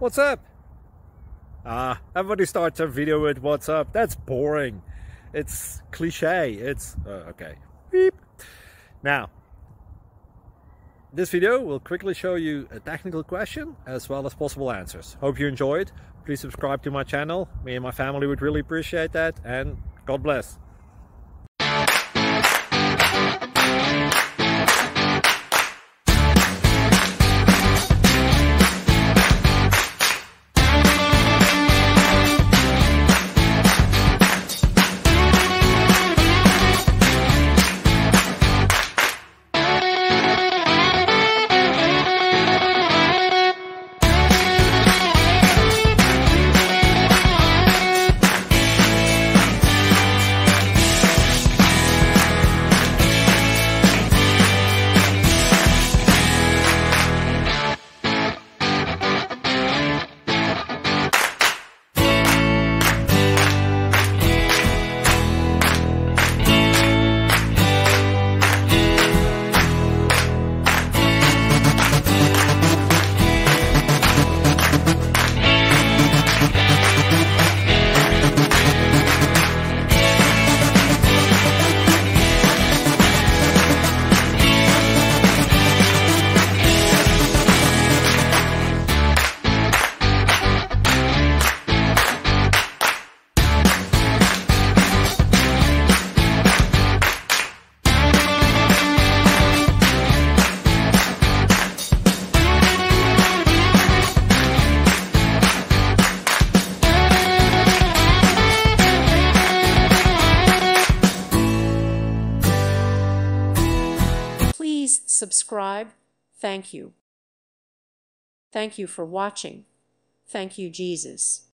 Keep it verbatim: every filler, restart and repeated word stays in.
What's up? Ah, everybody starts a video with what's up. That's boring. It's cliche. It's uh, okay. Beep. Now, this video will quickly show you a technical question as well as possible answers. Hope you enjoyed. Please subscribe to my channel. Me and my family would really appreciate that, and God bless. Please subscribe. Thank you. Thank you for watching. Thank you, Jesus.